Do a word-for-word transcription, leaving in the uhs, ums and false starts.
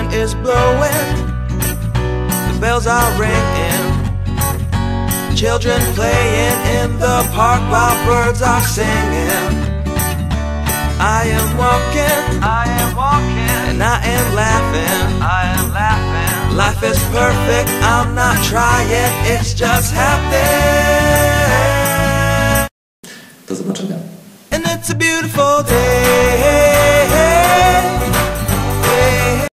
wind is blowing, the bells are ringing, children playing in the park while birds are singing. I am walking, I am walking, and I am laughing, I am laughing. Life is perfect, I'm not trying, it's just happening. Do zobaczenia. And it's a beautiful day.